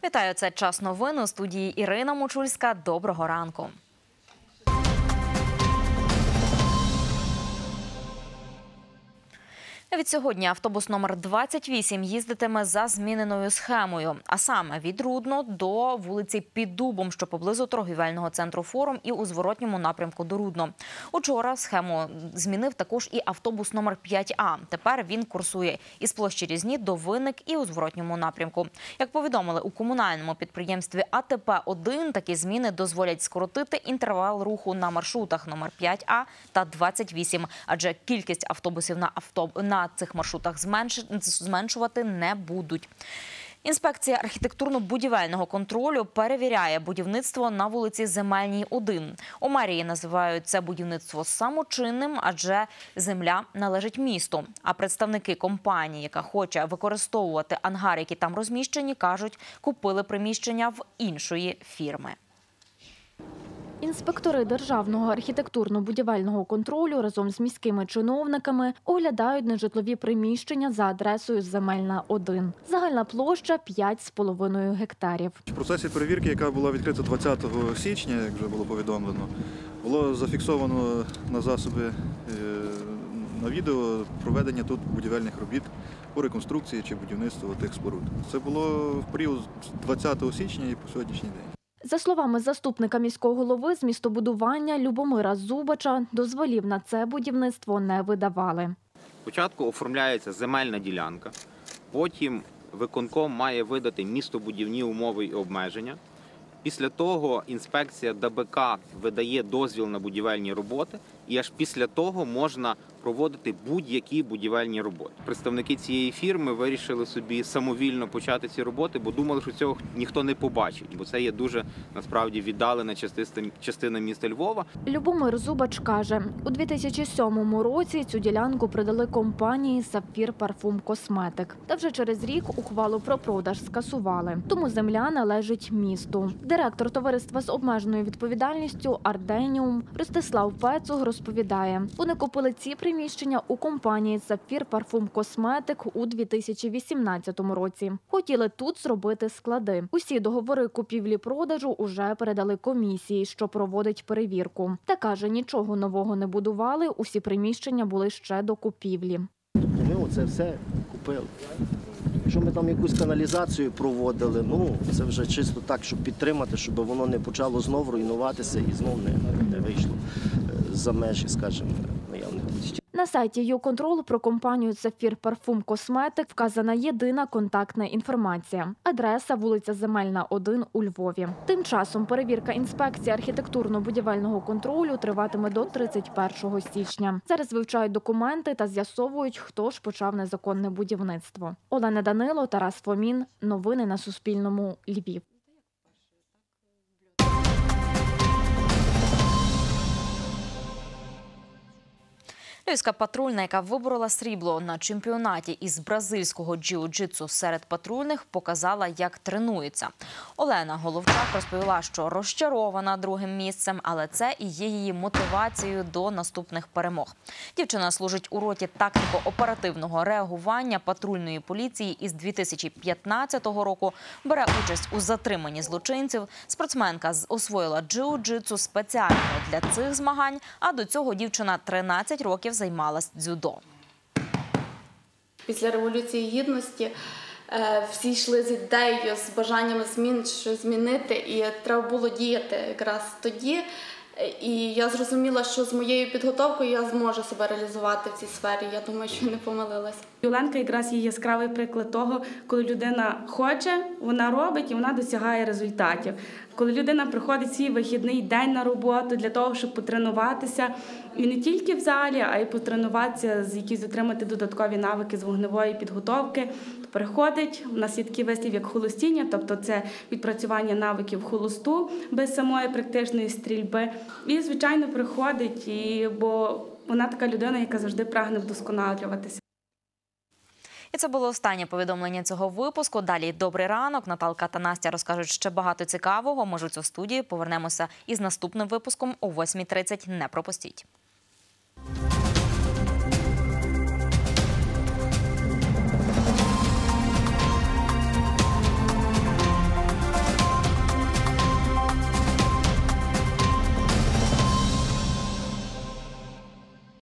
Вітаю, це «Час новин», у студії Ірина Мочульська. Доброго ранку. Від сьогодні автобус номер 28 їздитиме за зміненою схемою, а саме від Рудно до вулиці Під Дубом, що поблизу торгівельного центру «Форум», і у зворотньому напрямку до Рудно. Учора схему змінив також і автобус номер 5А. Тепер він курсує із площі Різні до Винник і у зворотньому напрямку. Як повідомили у комунальному підприємстві АТП-1, такі зміни дозволять скоротити інтервал руху на маршрутах номер 5А та 28, адже кількість автобусів на цих маршрутах зменшувати не будуть. Інспекція архітектурно-будівельного контролю перевіряє будівництво на вулиці Земельній, 1. У мерії називають це будівництво самочинним, адже земля належить місту. А представники компанії, яка хоче використовувати ангари, які там розміщені, кажуть, купили приміщення в іншої фірми. Інспектори Державного архітектурно-будівельного контролю разом з міськими чиновниками оглядають нежитлові приміщення за адресою Земельна, 1. Загальна площа – 5,5 гектарів. В процесі перевірки, яка була відкрита 20 січня, як вже було повідомлено, було зафіксовано на засоби на відео проведення тут будівельних робіт по реконструкції чи будівництву тих споруд. Це було в період з 20 січня і по сьогоднішній день. За словами заступника міського голови з містобудування Любомира Зубача, дозволів на це будівництво не видавали. Спочатку оформляється земельна ділянка, потім виконком має видати містобудівні умови і обмеження. Після того інспекція ДБК видає дозвіл на будівельні роботи, і аж після того можна проводити будь-які будівельні роботи. Представники цієї фірми вирішили собі самовільно почати ці роботи, бо думали, що цього ніхто не побачить, бо це є дуже, насправді, віддалена частина міста Львова. Любомир Зубач каже, у 2007 році цю ділянку продали компанії «Сапфір Парфум Косметик». Та вже через рік ухвалу про продаж скасували. Тому земля належить місту. Директор товариства з обмеженою відповідальністю «Арденіум» Ростислав Пецух розповідає, вони купили ці приміщення у компанії «Сапфір Парфум Косметик» у 2018 році. Хотіли тут зробити склади. Усі договори купівлі-продажу уже передали комісії, що проводить перевірку. Та каже, нічого нового не будували, усі приміщення були ще до купівлі. Ми оце все купили. Якщо ми там якусь каналізацію проводили, це вже чисто так, щоб підтримати, щоб воно не почало знов руйнуватися і знов не вийшло за межі, скажімо, наявних коштів. На сайті «Юконтрол» про компанію «Сапфір Парфум Косметик» вказана єдина контактна інформація. Адреса – вулиця Земельна, 1 у Львові. Тим часом перевірка інспекції архітектурно-будівельного контролю триватиме до 31 січня. Зараз вивчають документи та з'ясовують, хто ж почав незаконне будівництво. Олена Данило, Тарас Фомін. Новини на Суспільному. Львів. Львівська патрульна, яка виборола срібло на чемпіонаті із бразильського джиу-джитсу серед патрульних, показала, як тренується. Олена Головчак розповіла, що розчарована другим місцем, але це і є її мотивацією до наступних перемог. Дівчина служить у роті тактико-оперативного реагування патрульної поліції із 2015 року, бере участь у затриманні злочинців. Спортсменка освоїла джиу-джитсу спеціально для цих змагань, а до цього дівчина 13 років займалась дзюдо. Після Революції Гідності всі йшли з ідеєю, з бажанням щось змінити, і треба було діяти якраз тоді. І я зрозуміла, що з моєю підготовкою я зможу себе реалізувати в цій сфері. Я думаю, що не помилилась. Оленка якраз є яскравий приклад того, коли людина хоче, вона робить і вона досягає результатів. Коли людина приходить свій вихідний день на роботу для того, щоб потренуватися, і не тільки в залі, а й потренуватися, якісь отримати додаткові навики з вогневої підготовки, то приходить, у нас є такий вислів, як холостіння, тобто це відпрацювання навиків холосту без самої практичної стрільби. І, звичайно, приходить, бо вона така людина, яка завжди прагне вдосконалюватися. І це було останнє повідомлення цього випуску. Далі «Добрий ранок». Наталка та Настя розкажуть ще багато цікавого. Ми ж у цю студію повернемося із наступним випуском о 8:30. Не пропустіть.